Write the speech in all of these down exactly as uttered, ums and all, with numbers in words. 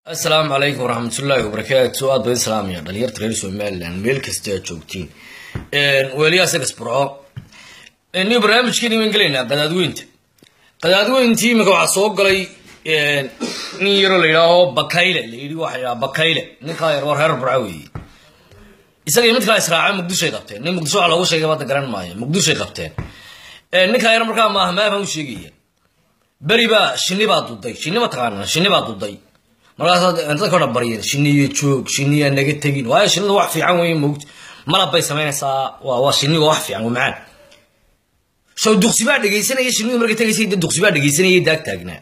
السلام عليكم ورحمة الله وبركاته. سؤال بالإسلام يا دليل تغير سؤال لأن ملك استجوبتين. وليا سكس برا. إني برامج كني من قلنا قدادوينت. قدادوينتي مقطع صوب قلي نيرو ليلاه بكايلة اللي واحد بكايلة نكاير ورهر براوي. إسقي مثل إسراع مقدوش يقبتين. نم مقدوش على وش يقبت قرن ماي مقدوش يقبتين. نكاير مركا ما ما فهم شيء. بريبا شني بعد ضدي شني ما تقارن شني بعد ضدي. مرات أنت كنا بريء شنية شوك شنية نجتين وهاي شنو واحد في عموي موت مرة بيسمينا سا وشنية واحد في عمو معان شو دخسي بعد جيسنا إيش شنو مرة تجي سيد دخسي بعد جيسنا يدك تاجنا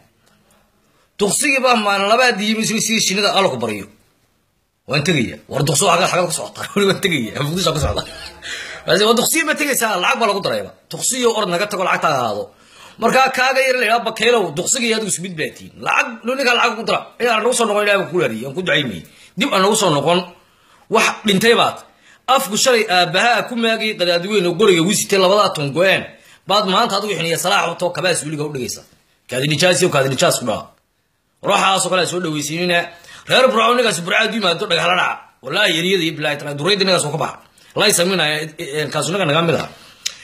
دخسي بقى ما أنا بعد يجي مسوي سيد شنو ده الله كبريء وأنت جيه وردخسوا حاجة حاجة صعطة وأنت جيه ما بديش حاجة صعطة بس ودخسي ما تجي سال العقب ولا قدرة يبا دخسي أورد نقطة تقول عقد هذا marka kaaga yar leeyahay bakeelow duqsiga iyadu ismid baatiin lacag loniga lacag ku dara ee aan soo noqon ilaahay ku leeyahay aan ku duceeyay dib aan soo noqon wax dhintay baad afku shalay aabaha ku maagay qadaadweyn oo guriga wisitay labada ton go'aan baad maanta adigu xiniya salaax wato kabaas wiliga u dhigaysa kaadi nijaas iyo kaadi nijaas ku dhaa ruuxa soo kala soo dhaweysina reer brown-iga sibiraad yimaado dhagaxlana wallahi yariyada iblaa tara dureydinaga soo ka bax la isaaminaya kaasunaga naga mid ah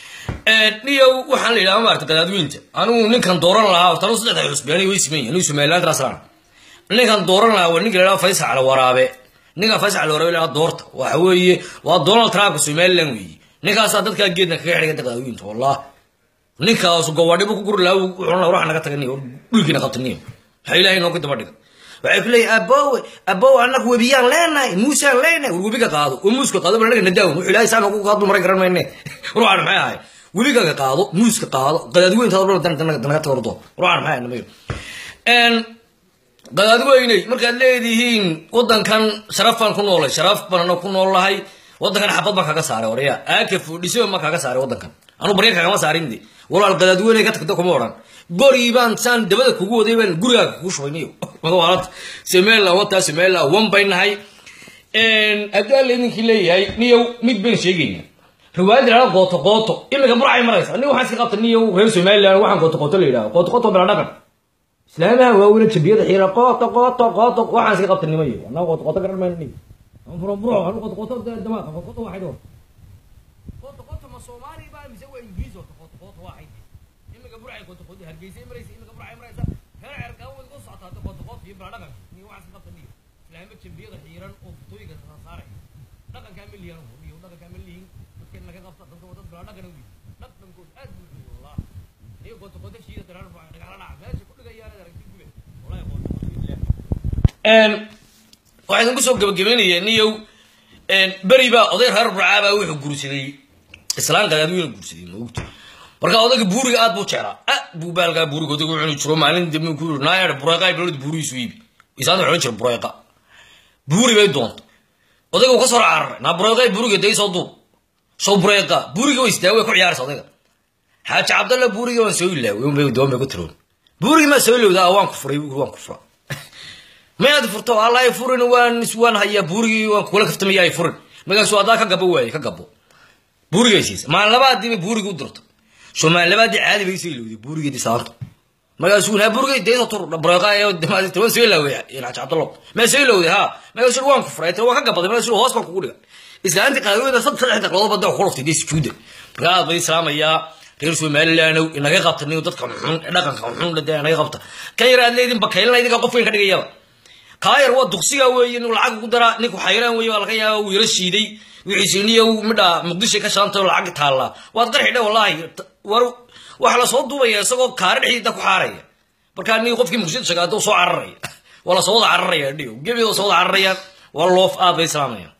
niyow waxaan leeyahay maarta qadaadweynta anigu ninkan dooran lahaa tan saddex xusbiyani way sameeyeen inuu Soomaaliland raaslaan ninkan dooran lahaa waa ninka la Faysal Cali Waraabe ninka Faysal Cali Waraabe la doorta waxa weeye waa Donald Trump Soomaaliland weeye ninkaas dadka geedna kaga xiriga qadaadweynta wallaah ninkaas gowdhibo ku gur laa wuxuu ruux naga tagay dhulkina qabtaniyo waxa ilaahay noo ku daba dhigay waxa kulay abow abow annagu wabiyaan leenahay muusa leenahay wabiga qaado oo muuska qaado banaga nadaawo wuxuu ilaahay saan ugu qaado maray garan maynee ruuxan maxay ahay wiliga qaado muuska qaado qadaadweynta hadal dan dan dan ka wardo ruuxan maxay nameeyo een qadaadweynay marka leedihiin wadankan sharafan ku noolay sharaf baan ku noolahay wadankan xabad ba kaga saaray wariya aakif dhisay ma kaga saaray wadankan anu bariga kaga saarindi walaal qadaadweynay ka tagto kuma oran goriibaan san dabada kugu waday baan guriga ku shooynayo walaal Soomaaliland wata Soomaaliland wan baynahay een agal ninkii leeyahay niyow mid been sheegayna riwaayad la qooto qooto imika burcay maraysa anigu waxaan si qabtay niyow reer Soomaaliland waxaan qooto qooto leeyahay qooto qooto bala dhaqan islaamaha waa wala jabiyada xiira qooto qooto qooto waxaan si qabtay nimayo ana qooto qooto garan maayni aan furo buro aan qooto qooto damaaq qooto waxido qooto qooto ma Soomaali baa mise waa Ingiriis oo qooto qooto waxay imika burcay qooto qooto hargeysa maraysa imika burcay maraysa heer cirka oo ku socota qooto qooto iyo bala dhaqan ni waxaan si qabtay niyow islaamaha jabiyada xiiran oo futooyiga saaray dhaqan kaamil yahay niyow dhaqan kaamil yahay كنا كذا قصة تنتظر تبغى نقدر نقول نقدر نقول أدب والله هي قلت قلت شيء ترى أنا بعد أنا عباس كل جاي أنا درك تقول والله يا قلت أن واحد نقول سوق جبيني يعني يو أن بريبا أضير هرب رعابة ويحب جروسي السلام قاعد يقول جروسي موجود بركة أضيق بوري قاد بوشرة أه بوبالك بوري قد يقول عنو شرو معلن دم يقول ناير براقة يبلد بوري سويبي يساعد عنو شرو براقة بوري بيدون أضيق وكسر عار نبراقة بوري قد يصدق شو بريقة بوري جويس ده ويكون عيار صديقة حاج عبد الله بوري جويس يسوي له ويوم بيودون بيقتلون بوري ما يسوي له ده وان كفر وان كفر ما يدفرتوا الله يفرن وان نسوان هيا بوري وان كلك فتم يا يفرن ما قال سو هذا كجبوا واي كجبوا بوري جويس ما لبعض دي بوري قدرت شو ما لبعض دي عادي بيسوي له بوري دي صارت ما قال سو ها بوري دي صار بريقة يا ود ما تسوي له يا حاج عبد الله ما يسوي له ها ما قال سو وان كفر يتوا كجبوا ما سو هاس كقولي إذا أنت قالوا صدق صدق قالوا بدأ خرفت دي سكودة قال بيس رام يا غير Soomaaliland إنك يقبض إنه تذكر حن لكن حن لده أنا يقبض كير اللي بكيل اللي يدك قفين كده جيا كاير هو دكسية وينو العقد قدرة نيكو حيران ويا الغيا ويرشي دي ويعيشني ومدا مقدسي كشانته العقد تالا وأقدر حدا والله ورو وحلا صوت ويا سقو كارد حيدا كحارية بركان يقف في مقصد شقاته صو عرّي ولا صوت عرّي ديو جيبي صوت عرّي والله في أب إسلامي